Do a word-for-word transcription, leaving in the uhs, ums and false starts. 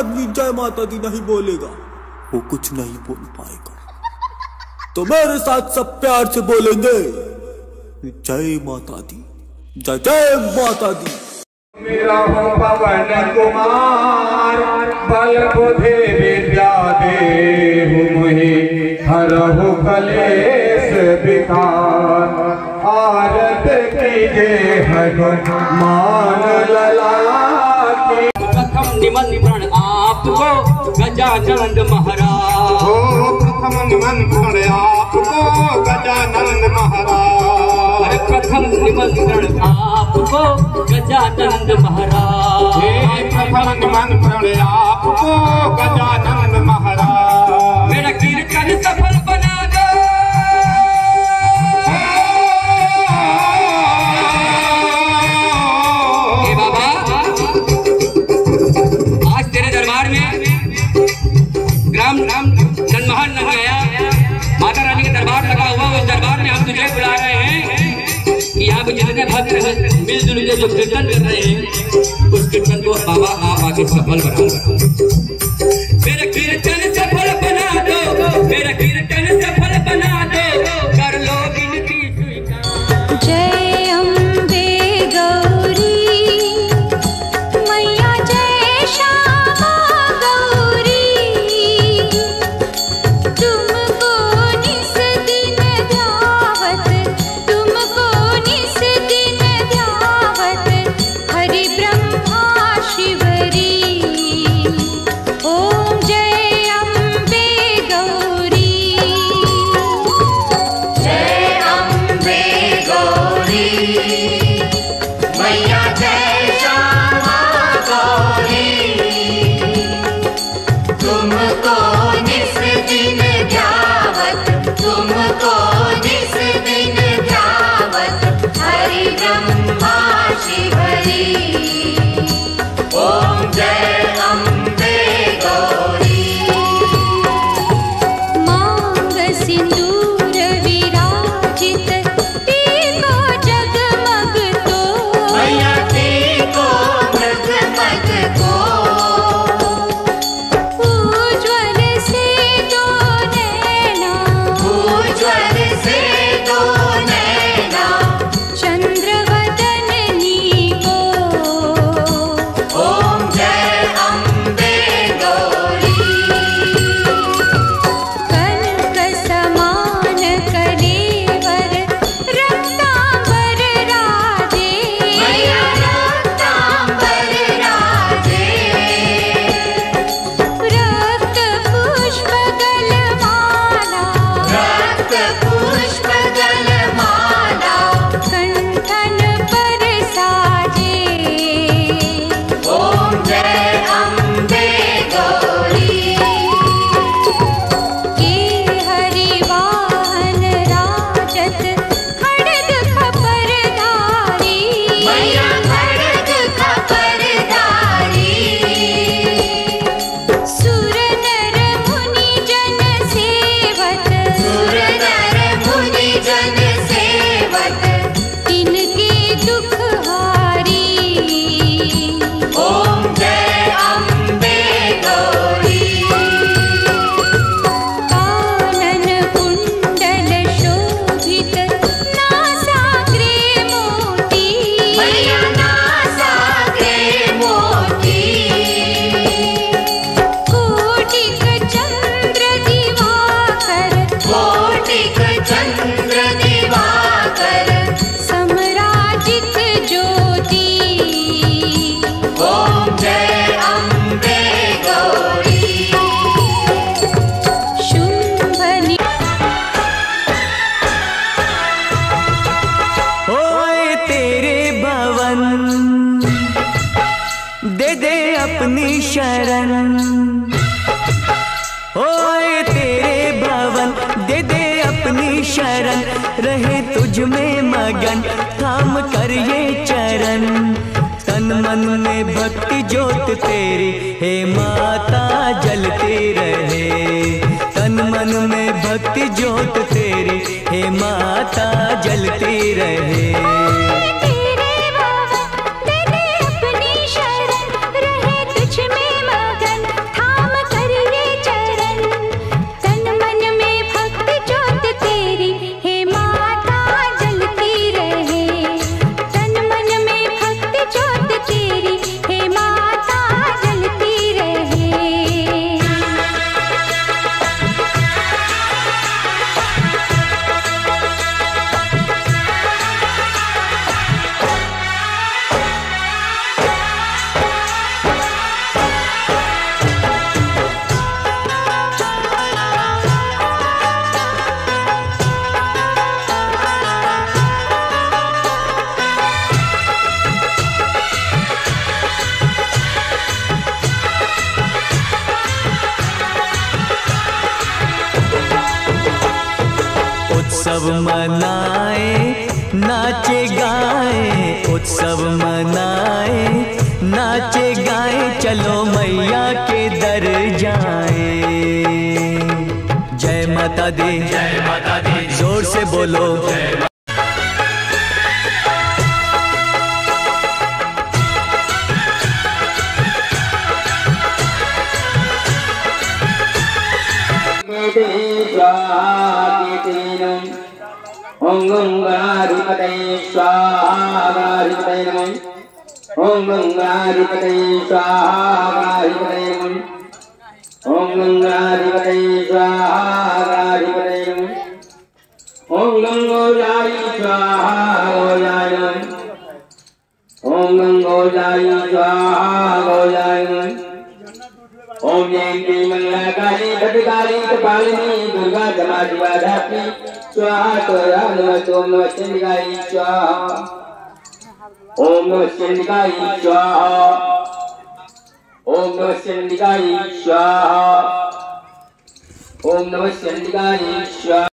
आदमी जय माता दी नहीं बोलेगा वो कुछ नहीं बोल पाएगा। तो मेरे साथ सब प्यार से बोलेंगे जय माता दी, जय जय माता दी। मेरा हो पवन कुमार बल बुद्धि विद्या देहु मुहि हरहु कलेश विकार। आरत कीजे हनुमान लला की। प्रथम निमंत्रण आपको गजानन महाराज। हो प्रथम निमंत्रण आपको गजानन महाराज। प्रथम निमंत्रण आपको गजानन महाराज। प्रथम निमंत्रण आपको गजानन महाराज। मेरा कीर्तन सफल बना दो। हे बाबा आज तेरे दरबार में ग्राम राम जनमोहन न गया, माता रानी का दरबार लगा हुआ, उस दरबार में हम तुझे बुला रहे हैं कि यहाँ पे जितने भक्त मिलजुल के जो कीर्तन कर रहे हैं उस कीर्तन को बाबा आप आके सफल बना दो। मेरा कीर्तन सफल बना दो, मेरा कीर्तन सफल बना दो, कर लो विनती स्वीकार। जय अम्बे गौरी मैया, जय श्यामा गौरी, तुमको निस दिन ध्यावत, तुमको निस दिन ध्यावत, हरि ब्रह्मा शिवरी। ओम जय अम्बे गौरी, जय अम्बे गौरी मैया, जय श्यामा गौरी, तुमको निस दिन ध्यावत, तुमको निस दिन ध्यावत, हरि ब्रह्मा शिवरी। ओम जय अम्बे गौरी। मांग सिंदूर विराजित, टीको जगमग तो, मैया टीको जगमग को, उज्ज्वल से दो नैना, उज्ज्वल से दो नैना, चंद्रवदननी को। ओम जय अम्बे गौरी। कनक समान कलेवर, रक्तांबर राजे, मैया रक्तांबर राजे, रक्त पुष्प गलमाला, रक्त पुष्प गलमाला, कंठन पर साजे। ओम जय अम्बे गौरी। के हरि वाहन राजत, खड्ग खपरधारी, मैया खड्ग खपरधारी, सुर नर मुनि जन सेवत, सुर नर मुनि जन सेवत, तिनके दुख हारी। ओम जय अम्बे गौरी। कानन कुंडल शोभित, नासाग्रे मोती, मैया नासाग्रे मोती, कोटिक चंद्र दिवाकर, कोटिक चंद्र दिवाकर, समराजित ज्योति। ओम जय अम्बे गौरी। शुंभ नि ओए तेरे भवन दे दे अपनी शरण, ओए तेरे भवन दे दे अपनी शरण, रहे तुझ में मगन थाम कर ये चरण। तन मन में भक्ति ज्योत तेरी हे माता जलती रहे, तन मन में भक्ति ज्योत तेरी हे माता जलती रहे। तेरे बाबा दे दे अपनी शरण, रहे तुझ में मगन उत्सव मनाए नाचे गाए, उत्सव मनाए नाचे गाए, चलो मैया के दर जाए। जय माता दी, जय माता दी, जोर से बोलो। ओम गंगाधिपतये स्वाहा गंगाधिपतये नमः। ओम गंगाधिपतये स्वाहा गंगाधिपतये नमः। ओम गंगाधिपतये स्वाहा गंगाधिपतये नमः। ओम गंगोजाय स्वाहा गंगोजाय नमः। ओम गंगोजाय स्वाहा गंगोजाय नमः। ओम जयंती मंगला काली भद्रकाली कपालिनी दुर्गा क्षमा शिवा धात्री स्वाहा त्वया नमः। ओम नमः चंडिकाय स्वाहा। ओम नमः चंडिकाय स्वाहा। ओम नमः चंडिकाय स्वाहा। ओम नमः चंडिकाय स्वाहा।